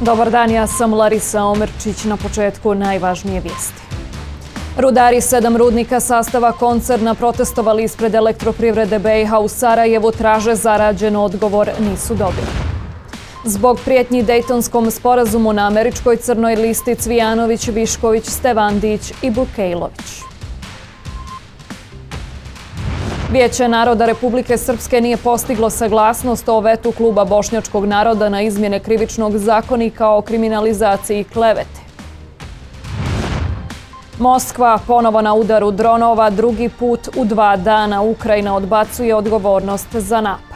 Dobar dan, ja sam Larisa Omerčić. Na početku najvažnije vijesti. Rudari 7 rudnika sastava koncerna protestovali ispred Elektroprivrede BiH u Sarajevu, traže zarađen odgovor, nisu dobili. Zbog prijetnji Dejtonskom sporazumu na američkoj crnoj listi Cvijanović, Višković, Stevandić i Bukejlović. Vijeće naroda Republike Srpske nije postiglo saglasnost o vetu kluba bošnjačkog naroda na izmjene krivičnog zakonika o kriminalizaciji klevete. Moskva ponovo na udaru dronova, drugi put u 2 dana. Ukrajina odbacuje odgovornost za napad.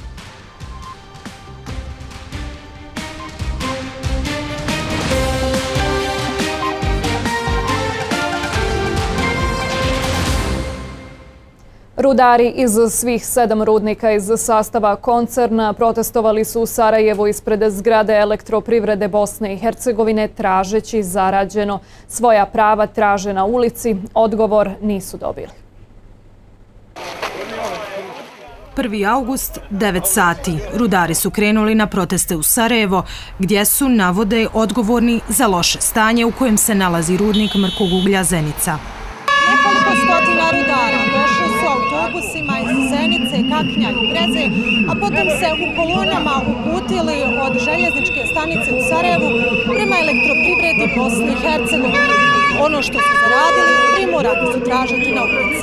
Rudari iz svih 7 rudnika iz sastava koncerna protestovali su u Sarajevu ispred zgrade Elektroprivrede Bosne i Hercegovine tražeći zarađeno. Svoja prava traže na ulici, odgovor nisu dobili. 1. august, 9 sati. Rudari su krenuli na proteste u Sarajevo, gdje su, navode, odgovorni za loše stanje u kojem se nalazi rudnik mrkog uglja Zenica. Nekoliko stotina rudara došli su autobusima iz Zenice, Kaknja i Breze, a potom se u kolonama uputili od željezničke stanice u Sarajevu prema Elektroprivredi Bosne i Hercegovine. Ono što su zaradili, primorani su tražiti na ulici.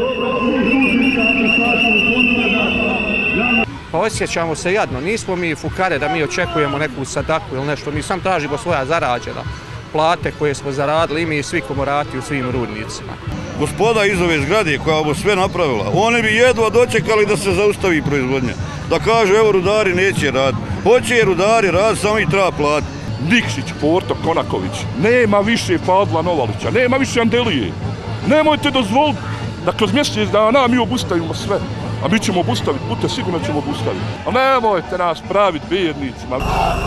Pa osjećamo se jadno, nismo mi fukare da mi očekujemo neku sadaku ili nešto, mi sam tražimo svoja zarađena. Plate koje smo zaradili i mi svi komorati u svim rudnicima. Gospoda iz ove zgrade koja ovo sve napravila, oni bi jedva dočekali da se zaustavi proizvodnja. Da kažu, evo, rudari neće raditi. Hoće rudari raditi, samo ih treba platiti. Nikšić, Porto, Konaković, nema više Pavla Novalića, nema više Andelije. Nemojte dozvoliti da kroz mjesec dana mi obustavimo sve. A mi ćemo obustaviti, budite sigurno ćemo obustaviti. A nemojte nas praviti bijednicima.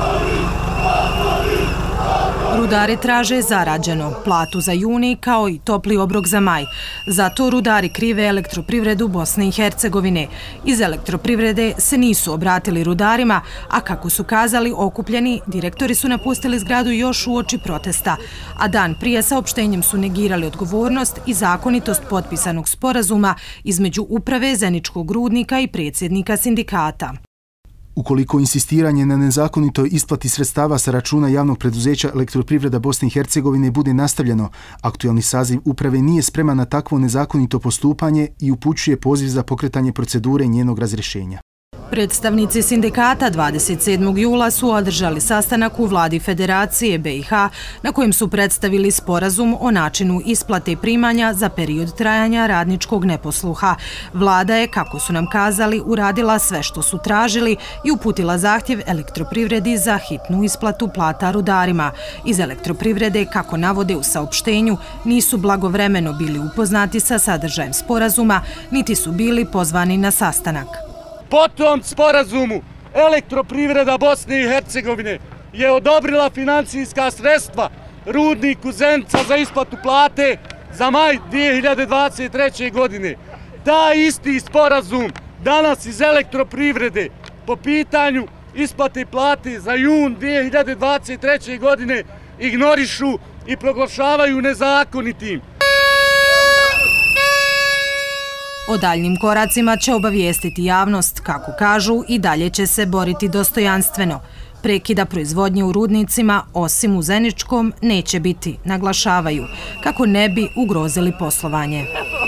Rudari traže zarađeno, platu za juni kao i topli obrok za maj. Zato rudari krive Elektroprivredu Bosne i Hercegovine. Iz Elektroprivrede se nisu obratili rudarima, a kako su kazali okupljeni, direktori su napustili zgradu još uoči protesta, a dan prije saopštenjem su negirali odgovornost i zakonitost potpisanog sporazuma između uprave Zeničkog rudnika i predsjednika sindikata. Ukoliko insistiranje na nezakonitoj isplati sredstava sa računa javnog preduzeća Elektroprivreda Bosne i Hercegovine bude nastavljeno, aktualni saziv uprave nije spreman na takvo nezakonito postupanje i upućuje poziv za pokretanje procedure njenog razrješenja. Predstavnici sindikata 27. jula su održali sastanak u vladi Federacije BiH na kojem su predstavili sporazum o načinu isplate primanja za period trajanja radničkog neposluha. Vlada je, kako su nam kazali, uradila sve što su tražili i uputila zahtjev Elektroprivredi za hitnu isplatu plata rudarima. Iz Elektroprivrede, kako navode u saopštenju, nisu blagovremeno bili upoznati sa sadržajem sporazuma, niti su bili pozvani na sastanak. Po tom sporazumu Elektroprivreda Bosne i Hercegovine je odobrila financijska sredstva rudniku Zenica za isplatu plate za maj 2023. godine. Taj isti sporazum danas iz Elektroprivrede po pitanju isplate plate za jun 2023. godine ignorišu i proglašavaju nezakonitim. O daljnim koracima će obavijestiti javnost, kako kažu, i dalje će se boriti dostojanstveno. Prekida proizvodnje u rudnicima, osim u Zeničkom, neće biti, naglašavaju, kako ne bi ugrozili poslovanje.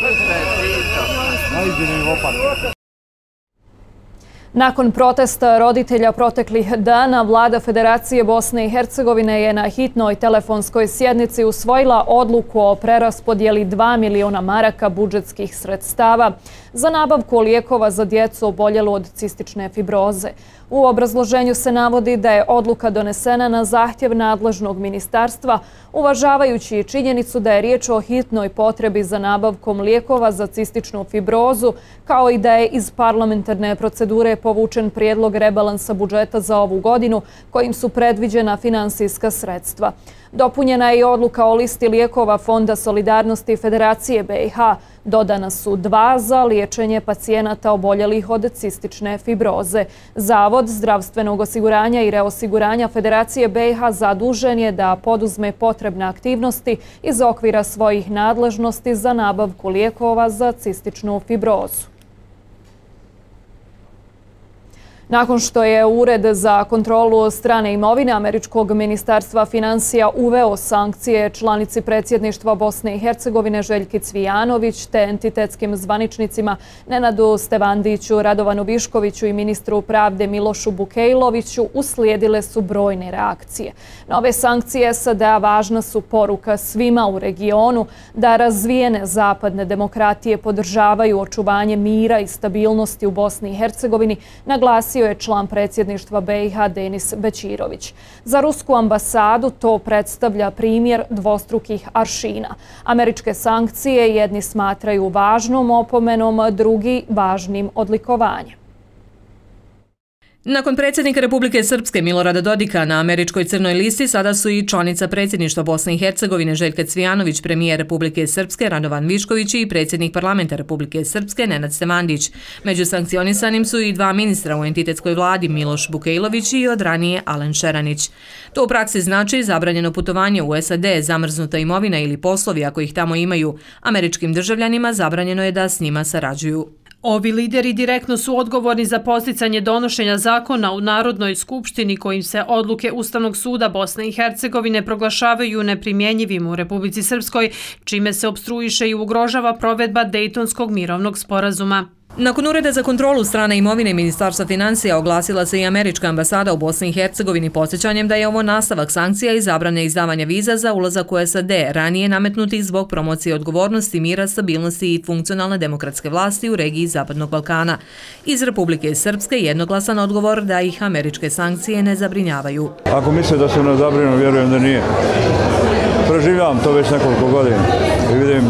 Nakon protesta roditelja proteklih dana, vlada Federacije Bosne i Hercegovine je na hitnoj telefonskoj sjednici usvojila odluku o preraspodjeli 2 miliona maraka budžetskih sredstava za nabavku lijekova za djecu oboljelu od cistične fibroze. U obrazloženju se navodi da je odluka donesena na zahtjev nadležnog ministarstva, uvažavajući činjenicu da je riječ o hitnoj potrebi za nabavkom lijekova za cističnu fibrozu, kao i da je iz parlamentarne procedure povučen prijedlog rebalansa budžeta za ovu godinu, kojim su predviđena finansijska sredstva. Dopunjena je i odluka o listi lijekova Fonda solidarnosti Federacije BiH. Dodana su 2 za liječenje pacijenata oboljelih od cistične fibroze. Zavod zdravstvenog osiguranja i reosiguranja Federacije BiH zadužen je da poduzme potrebne aktivnosti iz okvira svojih nadležnosti za nabavku lijekova za cističnu fibrozu. Nakon što je Ured za kontrolu strane imovine Američkog ministarstva financija uveo sankcije članici predsjedništva Bosne i Hercegovine Željki Cvijanović te entitetskim zvaničnicima Nenadu Stevandiću, Radovanu Viškoviću i ministru pravde Milošu Bukejloviću, uslijedile su brojne reakcije. Nove sankcije SAD-a važna su poruka svima u regionu da razvijene zapadne demokratije podržavaju očuvanje mira i stabilnosti u Bosni i Hercegovini, naglasio je član predsjedništva BiH Denis Bećirović. Za rusku ambasadu to predstavlja primjer dvostrukih aršina. Američke sankcije jedni smatraju važnom opomenom, drugi važnim odlikovanjem. Nakon predsjednika Republike Srpske Milorada Dodika na američkoj crnoj listi sada su i članica predsjedništva Bosne i Hercegovine Željka Cvijanović, premijer Republike Srpske Radovan Višković i predsjednik parlamenta Republike Srpske Nenad Stevandić. Među sankcionisanim su i 2 ministra u entitetskoj vladi Miloš Bukejlović i od ranije Alen Šeranić. To u praksi znači zabranjeno putovanje u SAD, zamrznuta imovina ili poslovi ako ih tamo imaju. Američkim državljanima zabranjeno je da s njima sarađuju. Ovi lideri direktno su odgovorni za posticanje donošenja zakona u Narodnoj skupštini kojim se odluke Ustavnog suda Bosne i Hercegovine proglašavaju neprimjenjivim u Republici Srpskoj, čime se opstruiše i ugrožava provedba Dejtonskog mirovnog sporazuma. Nakon Ureda za kontrolu strane imovine Ministarstva financija oglasila se i američka ambasada u Bosni i Hercegovini podsjećanjem da je ovo nastavak sankcija i zabrane izdavanja viza za ulazak u SAD, ranije nametnutih zbog promocije odgovornosti, mira, stabilnosti i funkcionalne demokratske vlasti u regiji Zapadnog Balkana. Iz Republike Srpske jednoglasan odgovor da ih američke sankcije ne zabrinjavaju. Ako misle da su nas zabrinuti, vjerujem da nije. Proživljavam to već nekoliko godina i vidim,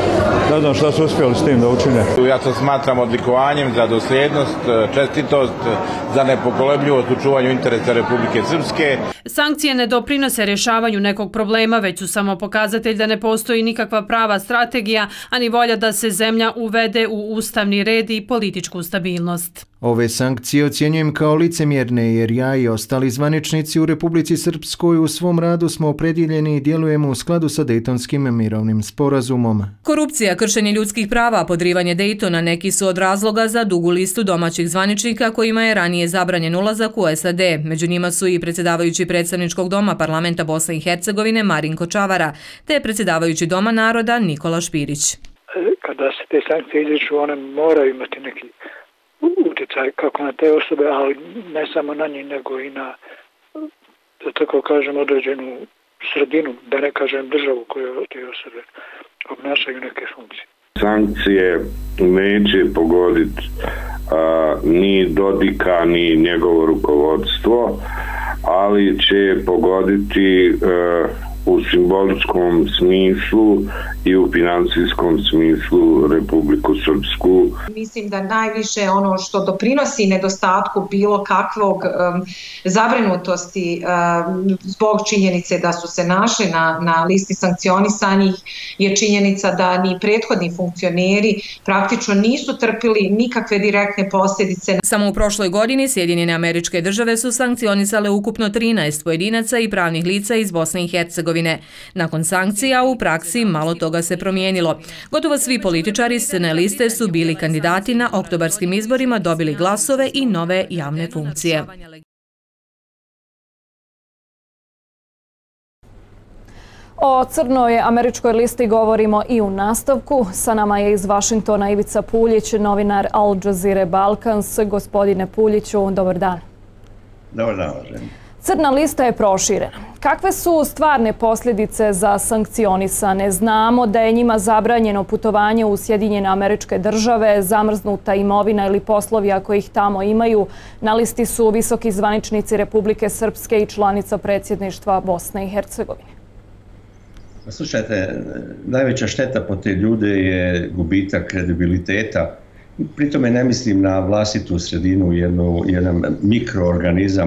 ne znam šta su uspjeli s tim da učine. Ja to smatram odlikovanjem za dosljednost, čestitost, za nepokolebljivost u čuvanju interesa Republike Srpske. Sankcije ne doprinose rješavanju nekog problema, već su samo pokazatelj da ne postoji nikakva prava strategija, a ni volja da se zemlja uvede u ustavni red i političku stabilnost. Ove sankcije ocjenjujem kao licemjerne jer ja i ostali zvaničnici u Republici Srpskoj u svom radu smo opredjeljeni i djelujemo u skladu sa Dejtonskim mirovnim sporazumom. Korupcija, kršenje ljudskih prava, podrivanje Dejtona neki su od razloga za dugu listu domaćih zvaničnika kojima je ranije zabranjen ulazak u SAD. Među njima su i predsjedavajući predstavničkog doma parlamenta Bosne i Hercegovine Marinko Čavara, te predsjedavajući doma naroda Nikola Špirić. Kada se te sankcije izriču, one moraju imati neki utjecaj kako na te osobe, ali ne samo na njih, nego i na, da tako kažem, određenu sredinu, da ne kažem državu koju te osobe obnašaju neke funkcije. Sankcije neće pogoditi ni Dodika, ni njegovo rukovodstvo, ali će pogoditi u simboličkom smislu i u financijskom smislu Republiku Srpsku. Mislim da najviše ono što doprinosi nedostatku bilo kakvog zabrinutosti zbog činjenice da su se našli na listi sankcionisanih je činjenica da ni prethodni funkcioneri praktično nisu trpili nikakve direktne posljedice. Samo u prošloj godini Sjedinjene Američke Države su sankcionisale ukupno 13 pojedinaca i pravnih lica iz Bosne i Hercegovine. Nakon sankcija u praksi malo toga se promijenilo. Gotovo svi političari s crne liste su bili kandidati na oktobarskim izborima, dobili glasove i nove javne funkcije. O crnoj američkoj listi govorimo i u nastavku. Sa nama je iz Vašingtona Ivica Puljić, novinar Al Jazeere Balkans. Gospodine Puljiću, dobar dan. Dobar dan. Crna lista je proširena. Kakve su stvarne posljedice za sankcionisane? Znamo da je njima zabranjeno putovanje u Sjedinjene Američke Države, zamrznuta imovina ili poslovi ako ih tamo imaju. Na listi su visoki zvaničnici Republike Srpske i članica predsjedništva Bosne i Hercegovine. Slušajte, najveća šteta po te ljude je gubitak kredibiliteta. Pri tome ne mislim na vlastitu sredinu, jedan mikroorganizam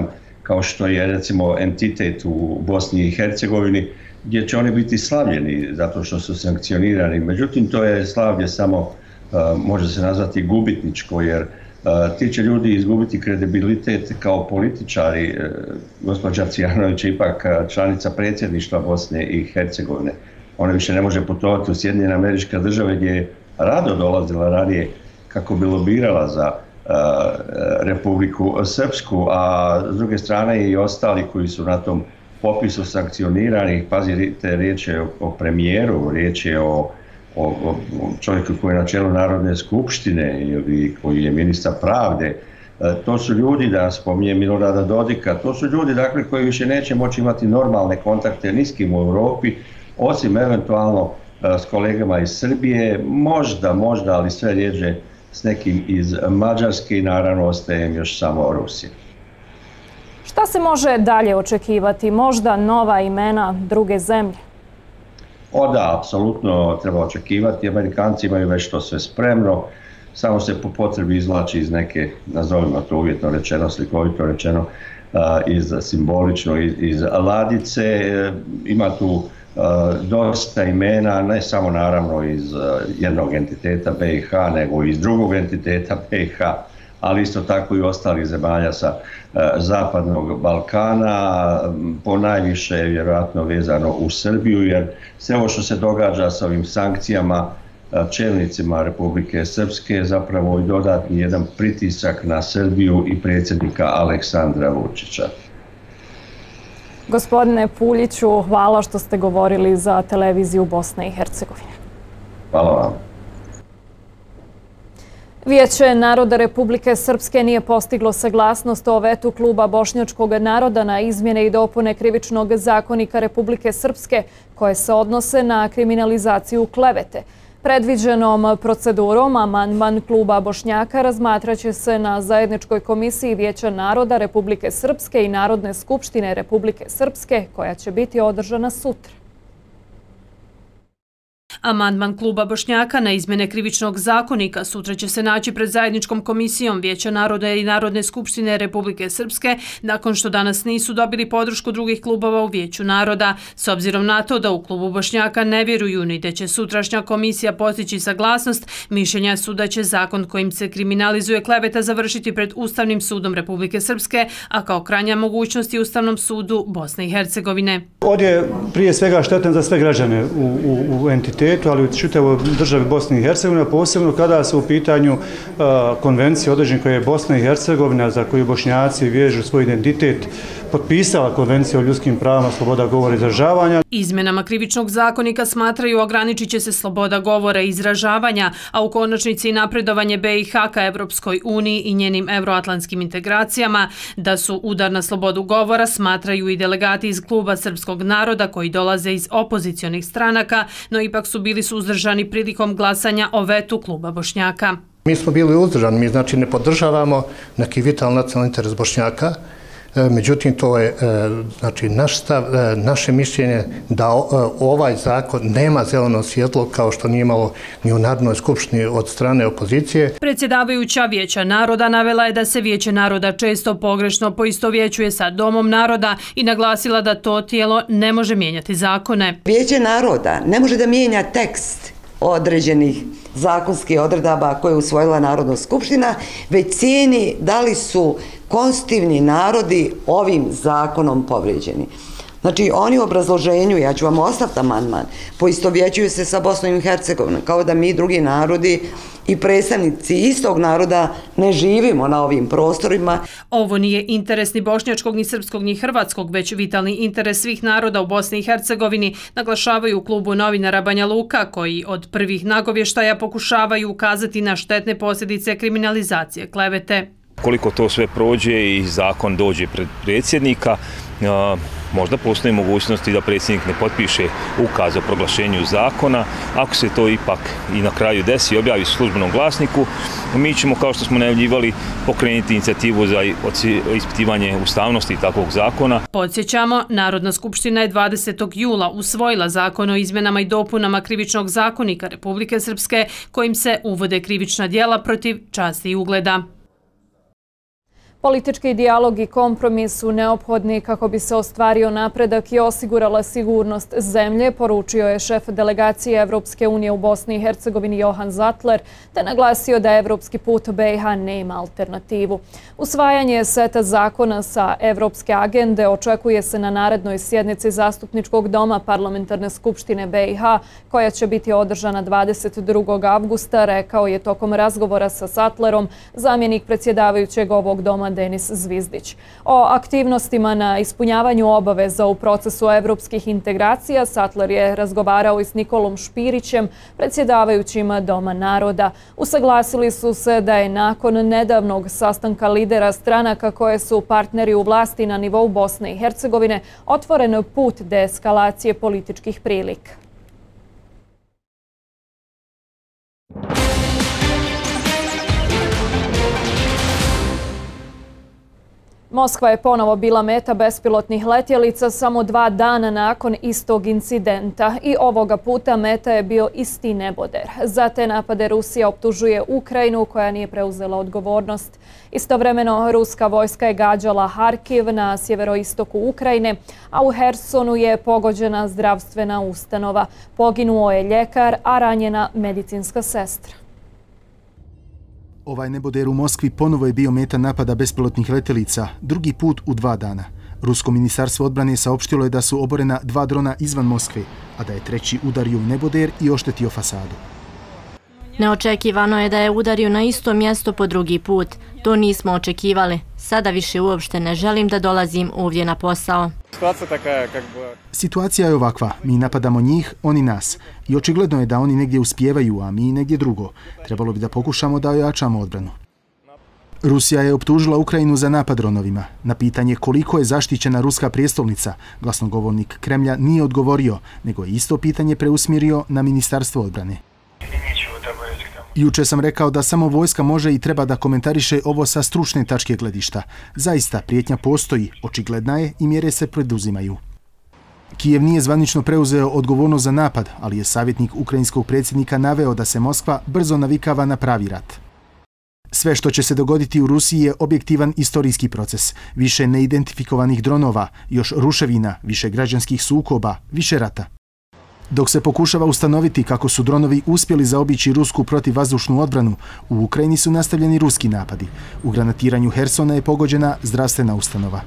kao što je recimo entitet u Bosni i Hercegovini, gdje će oni biti slavljeni zato što su sankcionirani. Međutim, to je slavlje samo, može se nazvati gubitničko, jer ti će ljudi izgubiti kredibilitet kao političari. Gospođa Cvijanović je ipak članica predsjedništva Bosne i Hercegovine. Ona više ne može putovati u Sjedinjene Američke Države gdje je rado dolazila ranije kako bi lobirala za Republiku Srpsku, a s druge strane i ostali koji su na tom popisu sankcioniranih. Pazite, riječ je o premijeru, riječ je o čovjeku koji je na čelu Narodne skupštine ili koji je ministar pravde. To su ljudi, da spominje Milorada Dodika, to su ljudi dakle, koji više neće moći imati normalne kontakte ni s kim u Europi, osim eventualno s kolegama iz Srbije, možda, ali sve rjeđe s nekim iz Mađarske i naravno ostaje još samo Rusija. Šta se može dalje očekivati? Možda nova imena druge zemlje? Da, apsolutno treba očekivati. Amerikanci imaju već to sve spremno, samo se po potrebi izvlači iz neke, nazovimo to uvjetno rečeno, slikovito rečeno, simbolično iz ladice. Ima tu dosta imena, ne samo naravno iz jednog entiteta BiH, nego iz drugog entiteta BiH, ali isto tako i ostalih zemalja sa Zapadnog Balkana, ponajviše je vjerojatno vezano u Srbiju, jer sve ovo što se događa sa ovim sankcijama čelnicima Republike Srpske je zapravo i dodatni jedan pritisak na Srbiju i predsjednika Aleksandra Vučića. Gospodine Puljiću, hvala što ste govorili za televiziju Bosne i Hercegovine. Hvala vam. Vijeće naroda Republike Srpske nije postiglo saglasnost o vetu kluba Bošnjačkog naroda na izmjene i dopune Krivičnog zakonika Republike Srpske koje se odnose na kriminalizaciju klevete. Predviđenom procedurom amandman kluba Bošnjaka razmatraće se na zajedničkoj komisiji Vijeća naroda Republike Srpske i Narodne skupštine Republike Srpske koja će biti održana sutra. Amandman kluba Bošnjaka na izmjene Krivičnog zakonika sutra će se naći pred zajedničkom komisijom Vijeća naroda i Narodne skupštine Republike Srpske nakon što danas nisu dobili podršku drugih klubova u Vijeću naroda. S obzirom na to da u klubu Bošnjaka ne vjeruju ni da će sutrašnja komisija postići saglasnost, mišljenja su da će zakon kojim se kriminalizuje kleveta završiti pred Ustavnim sudom Republike Srpske, a kao krajnja mogućnost i Ustavnom sudu Bosne i Hercegovine. Ovdje je prije svega štetan za sve građane u entitetu, ali u čitavoj državi Bosne i Hercegovine, posebno kada su u pitanju konvencije određene koje je Bosna i Hercegovina, za koju Bošnjaci vežu svoj identitet, potpisala konvenciju o ljudskim pravima, sloboda govora i izražavanja. Izmjenama Krivičnog zakonika smatraju ograničit će se sloboda govora i izražavanja, a u konačnici i napredovanje BiH ka Evropskoj uniji i njenim euroatlantskim integracijama. Da su udar na slobodu govora smatraju i delegati iz kluba Srpskog naroda koji dolaze iz opozicionih stranaka, no ipak su bili suzdržani prilikom glasanja o vetu kluba Bošnjaka. Mi smo bili uzdržani, mi znači ne podržavamo neki vitalni nacionalni interes Bošnjaka. Međutim, to je znači, naš stav, naše mišljenje da ovaj zakon nema zeleno svjetlo kao što nije imalo ni u Narodnoj skupštini od strane opozicije. Predsjedavajuća Vijeća naroda navela je da se Vijeće naroda često pogrešno poistovjećuje sa Domom naroda i naglasila da to tijelo ne može mijenjati zakone. Vijeće naroda ne može da mijenja tekst određenih zakonskih odredaba koje je usvojila Narodna skupština, već cijeni da li su konstitutivni narodi ovim zakonom povrijeđeni. Znači, oni u obrazloženju, ja ću vam ostaviti amandman, poistovjećuju se sa Bosnom i Hercegovinom, kao da mi drugi narodi i predstavnici istog naroda ne živimo na ovim prostorima. Ovo nije interes ni bošnjačkog, ni srpskog, ni hrvatskog, već vitalni interes svih naroda u Bosni i Hercegovini, naglašavaju u klubu novinara Banja Luka, koji od prvih nagovještaja pokušavaju ukazati na štetne posljedice kriminalizacije klevete. Koliko to sve prođe i zakon dođe pred predsjednika, možda postoji mogućnosti da predsjednik ne potpiše ukaz o proglašenju zakona. Ako se to ipak i na kraju desi i objavi u službenom glasniku, mi ćemo, kao što smo najavljivali, pokrenuti inicijativu za ispitivanje ustavnosti takvog zakona. Podsjećamo, Narodna skupština je 20. jula usvojila zakon o izmjenama i dopunama Krivičnog zakonika Republike Srpske, kojim se uvode krivična djela protiv časti i ugleda. Politički dijalog i kompromis su neophodni kako bi se ostvario napredak i osigurala sigurnost zemlje, poručio je šef delegacije Evropske unije u Bosni i Hercegovini Johan Zatler, te naglasio da evropski put BiH nema alternativu. Usvajanje seta zakona sa evropske agende očekuje se na narednoj sjednici Zastupničkog doma Parlamentarne skupštine BiH, koja će biti održana 22. avgusta, rekao je tokom razgovora sa Zatlerom zamjenik predsjedavajućeg ovog doma Denis Zvizdić. O aktivnostima na ispunjavanju obaveza u procesu evropskih integracija Zatler je razgovarao i s Nikolom Špirićem, predsjedavajućim Doma naroda. Usaglasili su se da je nakon nedavnog sastanka lidera stranaka koje su partneri u vlasti na nivou Bosne i Hercegovine otvoren put deeskalacije političkih prilika. Moskva je ponovo bila meta bespilotnih letjelica samo 2 dana nakon istog incidenta i ovoga puta meta je bio isti neboder. Za te napade Rusija optužuje Ukrajinu koja nije preuzela odgovornost. Istovremeno ruska vojska je gađala Harkiv na sjeveroistoku Ukrajine, a u Hersonu je pogođena zdravstvena ustanova. Poginuo je ljekar, a ranjena medicinska sestra. Ovaj neboder u Moskvi ponovo je bio meta napada bespilotnih letjelica, drugi put u 2 dana. Rusko ministarstvo odbrane saopštilo je da su oborena 2 drona izvan Moskve, a da je treći udario u neboder i oštetio fasadu. Neočekivano je da je udario na isto mjesto po drugi put. To nismo očekivali. Sada više uopšte ne želim da dolazim ovdje na posao. Situacija je ovakva. Mi napadamo njih, oni nas. I očigledno je da oni negdje uspijevaju, a mi negdje drugo. Trebalo bi da pokušamo da ojačamo odbranu. Rusija je optužila Ukrajinu za napad dronovima. Na pitanje koliko je zaštićena ruska prijestolnica, glasnogovornik Kremlja nije odgovorio, nego je isto pitanje preusmjerio na Ministarstvo odbrane. Juče sam rekao da samo vojska može i treba da komentariše ovo sa stručne tačke gledišta. Zaista, prijetnja postoji, očigledna je i mjere se preduzimaju. Kijev nije zvanično preuzeo odgovornost za napad, ali je savjetnik ukrajinskog predsjednika naveo da se Moskva brzo navikava na pravi rat. Sve što će se dogoditi u Rusiji je objektivan istorijski proces. Više neidentifikovanih dronova, još ruševina, više građanskih sukoba, više rata. Dok se pokušava ustanoviti kako su dronovi uspjeli zaobići rusku protivvazdušnu odbranu, u Ukrajini su nastavljeni ruski napadi. U granatiranju Hersona je pogođena zdravstvena ustanova.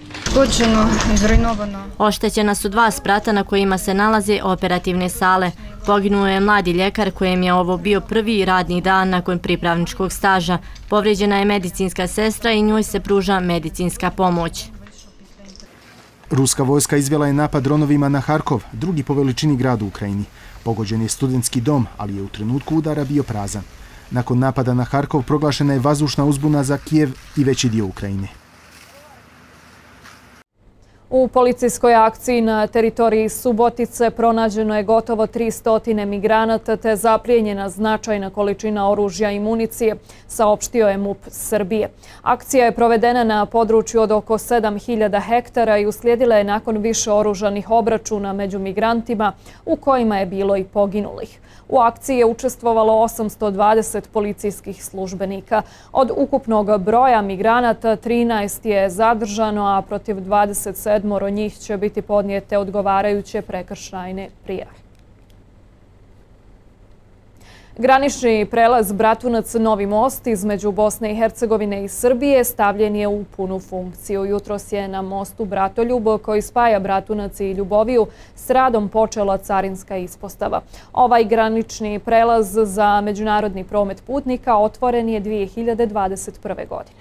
Oštećena su 2 sprata na kojima se nalaze operativne sale. Poginuo je mladi ljekar kojem je ovo bio prvi radni dan nakon pripravničkog staža. Povrijeđena je medicinska sestra i njoj se pruža medicinska pomoć. Ruska vojska izvela je napad dronovima na Harkov, drugi po veličini grad u Ukrajini. Pogođen je studentski dom, ali je u trenutku udara bio prazan. Nakon napada na Harkov proglašena je vazdušna uzbuna za Kijev i veći dio Ukrajine. U policijskoj akciji na teritoriji Subotice pronađeno je gotovo 300 migranata te zaplijenjena značajna količina oružja i municije, saopštio je MUP Srbije. Akcija je provedena na području od oko 7000 hektara i uslijedila je nakon više oružanih obračuna među migrantima, u kojima je bilo i poginulih. U akciji je učestvovalo 820 policijskih službenika. Od ukupnog broja migranata 13 je zadržano, a protiv 27 njih će biti podnijete odgovarajuće prekršajne prijave. Granični prelaz Bratunac-Novi Most između Bosne i Hercegovine i Srbije stavljen je u punu funkciju. Jutros je na mostu Bratoljub, koji spaja Bratunac i Ljuboviju, s radom počela carinska ispostava. Ovaj granični prelaz za međunarodni promet putnika otvoren je 2021. godine.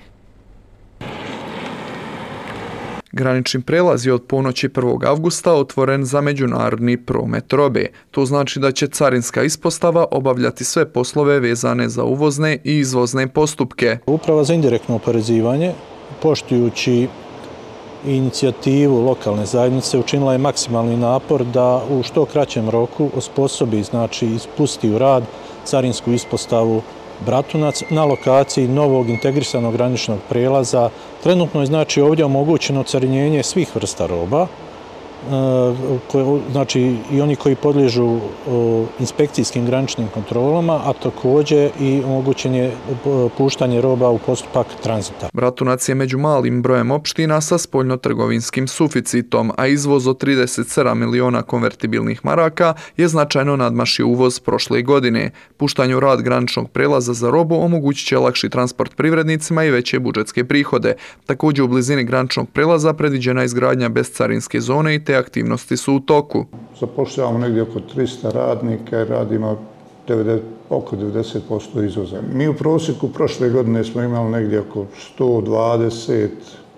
Granični prelaz je od ponoći 1. avgusta otvoren za međunarodni promet robe. To znači da će carinska ispostava obavljati sve poslove vezane za uvozne i izvozne postupke. Uprava za indirektno oporezivanje, poštujući inicijativu lokalne zajednice, učinila je maksimalni napor da u što kraćem roku osposobi, znači ispusti u rad carinsku ispostavu Bratunac na lokaciji novog integrisanog graničnog prelaza. Trenutno je znači ovdje omogućeno carinjenje svih vrsta roba znači i oni koji podliježu inspekcijskim graničnim kontrolama, a također i omogućenje puštanje roba u postupak tranzita. Bratunac je među malim brojem opština sa spoljnotrgovinskim suficitom, a izvoz od 37 miliona konvertibilnih maraka je značajno nadmašio uvoz prošle godine. Puštanje u rad graničnog prelaza za robu omogućit će lakši transport privrednicima i veće budžetske prihode. Također u blizini graničnog prelaza predviđena izgradnja bezcarinske zone i te aktivnosti su u toku. Zapošljavamo negdje oko 300 radnika i radimo oko 90% izvoza. Mi u prosjeku prošle godine smo imali negdje oko 123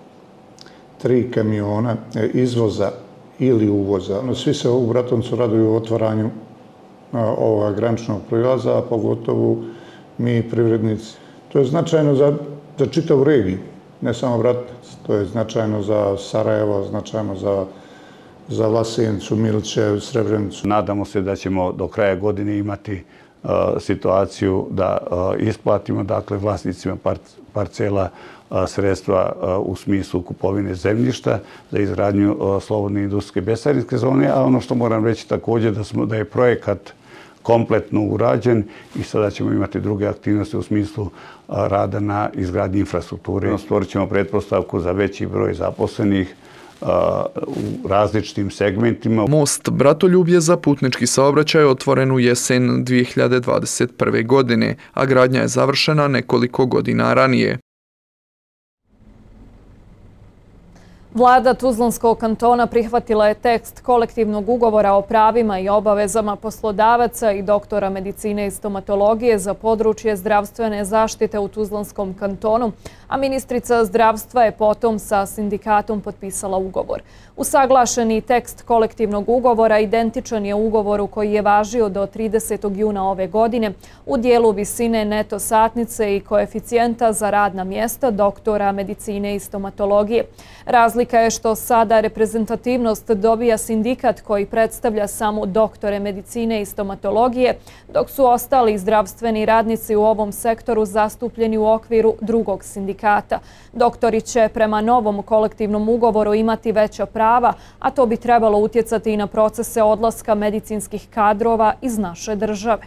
kamiona izvoza ili uvoza. Svi se u Bratuncu raduju otvaranju ovoga graničnog prelaza, a pogotovo mi privrednici. To je značajno za čitavu regiju, ne samo Bratunac. To je značajno za Sarajevo, značajno za Vlasencu, Miliće, Srebrenicu. Nadamo se da ćemo do kraja godine imati situaciju da isplatimo vlasnicima parcela sredstva u smislu kupovine zemljišta za izgradnju slobodne industrijske bezcarinske zone, a ono što moram reći također da je projekat kompletno urađen i sada ćemo imati druge aktivnosti u smislu rada na izgradnji infrastrukture. Stvorit ćemo pretpostavku za veći broj zaposlenih u različitim segmentima. Most Bratoljub je za putnički saobraćaj otvoren u jesen 2021. godine, a gradnja je završena nekoliko godina ranije. Vlada Tuzlanskog kantona prihvatila je tekst kolektivnog ugovora o pravima i obavezama poslodavaca i doktora medicine i stomatologije za područje zdravstvene zaštite u Tuzlanskom kantonu, a ministrica zdravstva je potom sa sindikatom potpisala ugovor. Usaglašeni tekst kolektivnog ugovora identičan je ugovoru koji je važio do 30. juna ove godine u dijelu visine neto satnice i koeficijenta za radna mjesta doktora medicine i stomatologije. Razlika je što sada reprezentativnost dobija sindikat koji predstavlja samo doktore medicine i stomatologije, dok su ostali zdravstveni radnici u ovom sektoru zastupljeni u okviru drugog sindikata. Doktori će prema novom kolektivnom ugovoru imati veća prava, a to bi trebalo utjecati i na procese odlaska medicinskih kadrova iz naše države.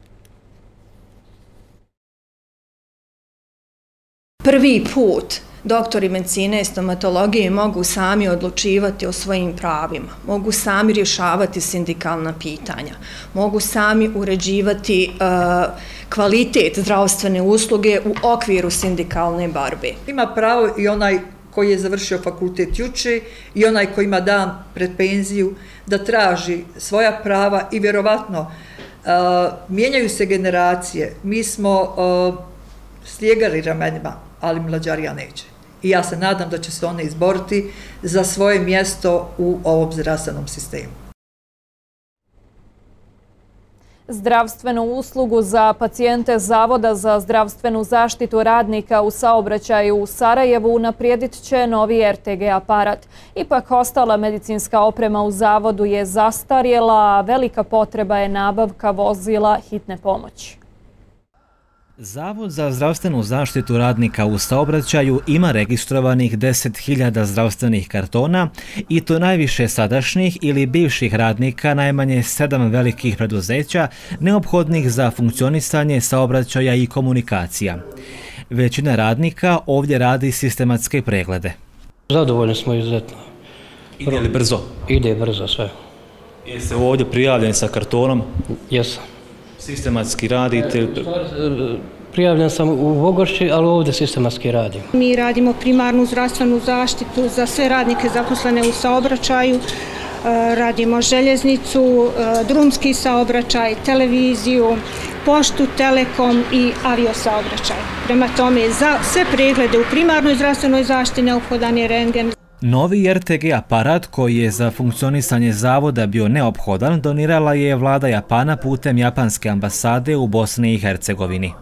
Prvi put doktori medicine i stomatologije mogu sami odlučivati o svojim pravima, mogu sami rješavati sindikalna pitanja, mogu sami uređivati kvalitet zdravstvene usluge u okviru sindikalne borbe. Ima pravo i onaj koji je završio fakultet juče i onaj koji ima dan pred penziju da traži svoja prava i vjerovatno mijenjaju se generacije. Mi smo slijegali ramenima, ali mlađarija neće. I ja se nadam da će se one izboriti za svoje mjesto u ovom zdravstvenom sistemu. Zdravstvenu uslugu za pacijente Zavoda za zdravstvenu zaštitu radnika u saobraćaju u Sarajevu unaprijedit će novi RTG aparat. Ipak ostala medicinska oprema u zavodu je zastarjela, a velika potreba je nabavka vozila hitne pomoći. Zavod za zdravstvenu zaštitu radnika u saobraćaju ima registrovanih 10.000 zdravstvenih kartona i to najviše sadašnjih ili bivših radnika najmanje 7 velikih preduzeća neophodnih za funkcionisanje saobraćaja i komunikacija. Većina radnika ovdje radi sistematske preglede. Zadovoljni smo izuzetno. Ide li brzo? Ide brzo sve. Jeste ovdje prijavljeni sa kartonom? Jesam. Sistematski radite? Prijavljen sam u Vogorši, ali ovdje sistematski radim. Mi radimo primarnu zdravstvenu zaštitu za sve radnike zaposlene u saobraćaju. Radimo željeznicu, drumski saobraćaj, televiziju, poštu, telekom i aviosaobraćaj. Prema tome, za sve preglede u primarnoj zdravstvenoj zaštiti neophodan je rentgen. Novi RTG aparat koji je za funkcionisanje zavoda bio neophodan donirala je vlada Japana putem japanske ambasade u Bosni i Hercegovini.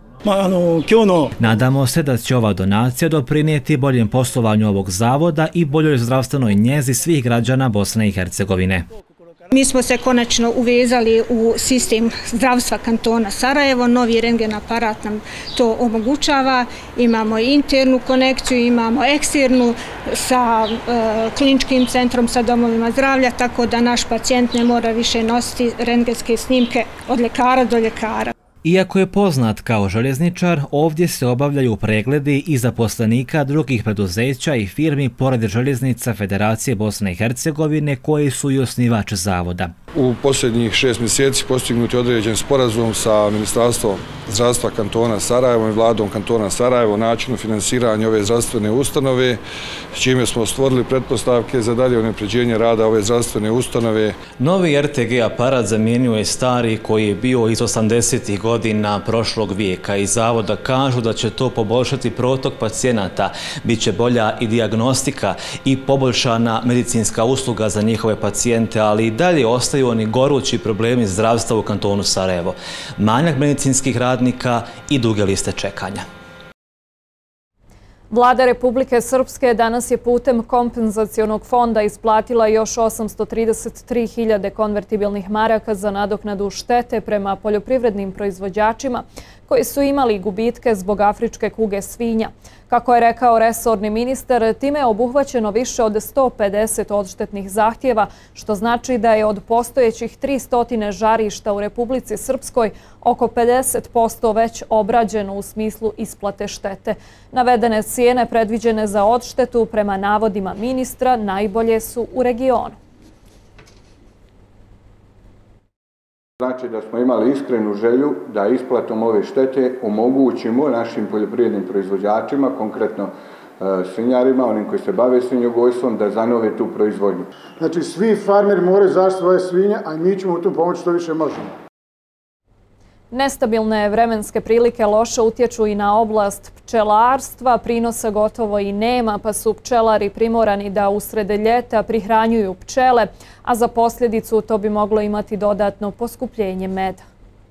Nadamo se da će ova donacija doprinijeti boljem poslovanju ovog zavoda i boljoj zdravstvenoj njezi svih građana Bosne i Hercegovine. Mi smo se konačno uvezali u sistem zdravstva kantona Sarajevo, novi rentgen aparat nam to omogućava, imamo internu konekciju, imamo eksternu sa kliničkim centrom, sa domovima zdravlja, tako da naš pacijent ne mora više nositi rentgenske snimke od ljekara do ljekara. Iako je poznat kao željezničar, ovdje se obavljaju pregledi i zaposlenika drugih preduzeća i firmi pored željeznica Federacije Bosne i Hercegovine koji su i osnivač zavoda. U posljednjih 6 mjeseci postignut je određen sporazum sa Ministarstvom zdravstva kantona Sarajevo i vladom kantona Sarajevo o načinu finansiranja ove zdravstvene ustanove, s čime smo stvorili pretpostavke za dalje unapređenje rada ove zdravstvene ustanove. Novi RTG aparat zamijenio je stari koji je bio iz 80. godina prošlog vijeka i zavoda kažu da će to poboljšati protok pacijenata, bit će bolja i dijagnostika i poboljšana medicinska usluga za njihove pacijente, ali i dalje ostaju oni gorući problemi zdravstva u kantonu Sarajevo. Manjak medicinskih radnika i duge liste čekanja. Vlada Republike Srpske danas je putem kompenzacionog fonda isplatila još 833.000 konvertibilnih maraka za nadoknadu štete prema poljoprivrednim proizvođačima koji su imali gubitke zbog afričke kuge svinja. Kako je rekao resorni ministar, time je obuhvaćeno više od 150 odštetnih zahtjeva, što znači da je od postojećih 300 žarišta u Republici Srpskoj oko 50% već obrađeno u smislu isplate štete. Navedene cijene predviđene za odštetu prema navodima ministra najbolje su u regionu. Znači da smo imali iskrenu želju da isplatom ove štete omogućimo našim poljoprivrednim proizvođačima, konkretno svinjarima, onim koji se bave svinjogojstvom, da zanove tu proizvodnju. Znači svi farmeri moraju zaštiti svoje svinje, a mi ćemo u tom pomoći što više možemo. Nestabilne vremenske prilike loše utječu i na oblast pčelarstva, prinosa gotovo i nema, pa su pčelari primorani da usred ljeta prihranjuju pčele, a za posljedicu to bi moglo imati dodatno poskupljenje meda.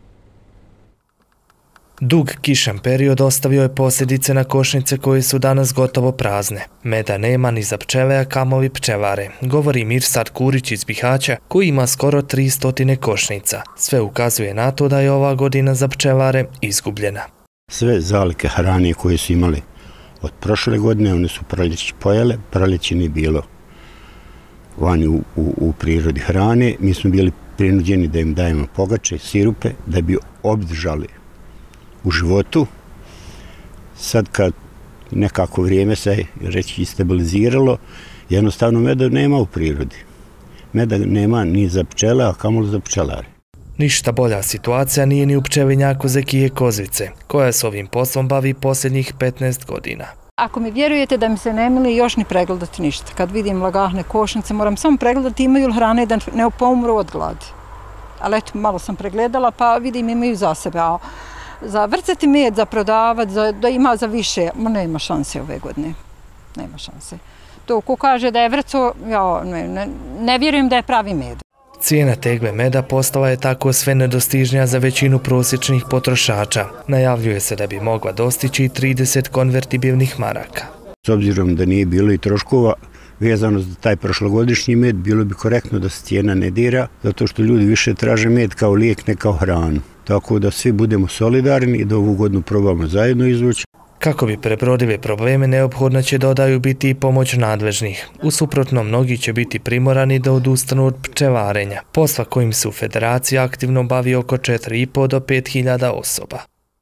Dug kišan period ostavio je posljedice na košnice koje su danas gotovo prazne. Meda nema ni za pčele, a kamoli pčelare, govori Mirsad Kurić iz Bihaća, koji ima skoro 300 košnica. Sve ukazuje na to da je ova godina za pčelare izgubljena. Sve zalike hrane koje su imali od prošle godine, one su proljeći pojele, proljeći nije bilo vani u prirodi hrane. Mi smo bili prinuđeni da im dajemo pogače, sirupe, da bi obdržali u životu. Sad kad nekako vrijeme se reći stabiliziralo, jednostavno meda nema u prirodi. Meda nema ni za pčele, a kamoli za pčelare. Ništa bolja situacija nije ni u pčelinjaku Zekije Kozvice, koja se ovim poslom bavi posljednjih 15 godina. Ako mi vjerujete da mi se ne mili još ni pregledati ništa. Kad vidim lagahne košnice, moram samo pregledati imaju li hrane da ne pomru od gladi. Ali eto, malo sam pregledala pa vidim imaju za sebe. A za vrcati med, za prodavat, da ima za više, nema šanse ove godine. Nema šanse. To ko kaže da je vrco, ja ne vjerujem da je pravi med. Cijena tegle meda postala je tako sve nedostižnija za većinu prosječnih potrošača. Najavljuje se da bi mogla dostići 30 konvertibilnih maraka. S obzirom da nije bilo i troškova vezano za taj prošlogodišnji med, bilo bi korektno da se cijena ne dira, zato što ljudi više traže med kao lijek, ne kao hranu. Tako da svi budemo solidarni i da ovu godinu probamo zajedno izvući. Kako bi prebrodili probleme, neophodno će, dodaju, biti i pomoć nadležnih. U suprotnom, mnogi će biti primorani da odustanu od pčelarenja, posla kojim se u federaciji aktivno bavi oko 4.500 do 5.000 osoba.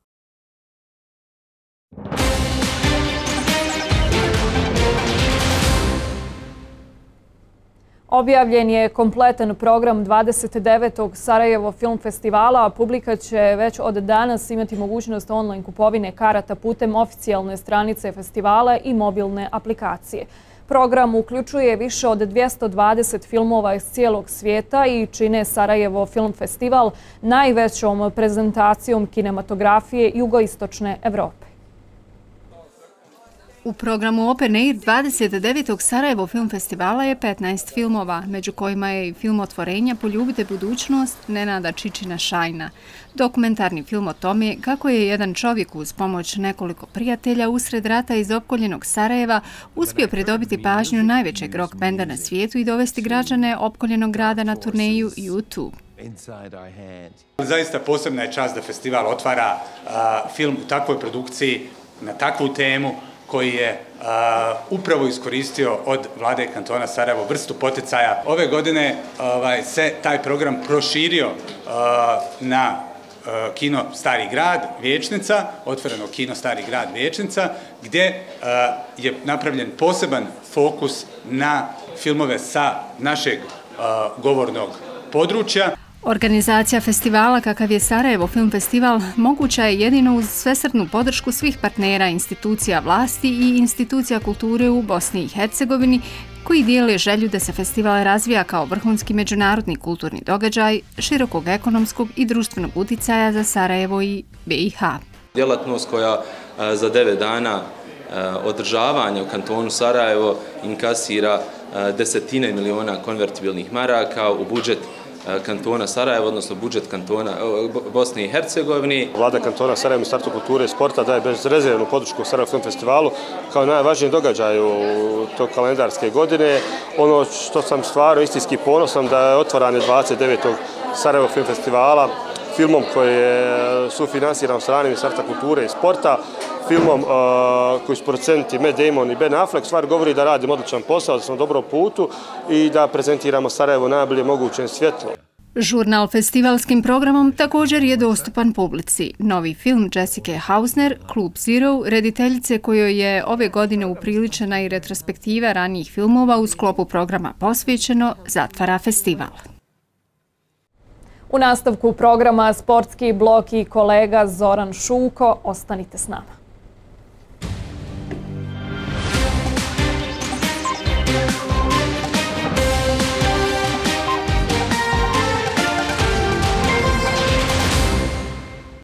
Objavljen je kompletan program 29. Sarajevo Film Festivala, a publika će već od danas imati mogućnost online kupovine karata putem oficijalne stranice festivala i mobilne aplikacije. Program uključuje više od 220 filmova iz cijelog svijeta i čine Sarajevo Film Festival najvećom prezentacijom kinematografije jugoistočne Evrope. U programu Open Air 29. Sarajevo film festivala je 15 filmova, među kojima je i film otvorenja Poljubite budućnost Nenada Čičina Šajna. Dokumentarni film o tome kako je jedan čovjek uz pomoć nekoliko prijatelja usred rata iz opkoljenog Sarajeva uspio pridobiti pažnju najvećeg rock benda na svijetu i dovesti građane opkoljenog grada na turneju U2. Zaista posebna je čast da festival otvara film u takvoj produkciji na takvu temu koji je upravo iskoristio od vlade kantona Sarajevo vrstu poticaja. Ove godine se taj program proširio na kino Stari grad Vijećnica, otvoreno kino Stari grad Vijećnica, gdje je napravljen poseban fokus na filmove sa našeg govornog područja. Organizacija festivala kakav je Sarajevo Film Festival moguća je jedino uz svesrdnu podršku svih partnera, institucija vlasti i institucija kulture u Bosni i Hercegovini koji dijele želju da se festival razvija kao vrhunski međunarodni kulturni događaj širokog ekonomskog i društvenog uticaja za Sarajevo i BiH. Djelatnost koja za 9 dana održavanja u kantonu Sarajevo inkasira desetine miliona konvertibilnih maraka u budžet kantona Sarajevo, odnosno budžet kantona Bosne i Hercegovine. Vlada kantona Sarajevo, Ministarstvo kulture i sporta daje bezrezervnu podršku Sarajevo Film Festivalu kao najvažniji događaj u tog kalendarske godine. Ono što sam stvarno istinski ponosan da je otvaranje 29. Sarajevo Film Festivala filmom koji je sufinansiran od strane Ministarstva kulture i sporta, filmom koji su producenti Matt Damon i Ben Affleck, stvar govori da radimo odličan posao, da smo na dobrom putu i da prezentiramo Sarajevo najbolje mogućem svjetlo. Žurnal festivalskim programom također je dostupan publici. Novi film Jessica Hausner, Klub Zero, rediteljice kojoj je ove godine upriličena i retrospektiva ranijih filmova u sklopu programa Posvećeno, zatvara festival. U nastavku programa sportski blok i kolega Zoran Šuko. Ostanite s nama.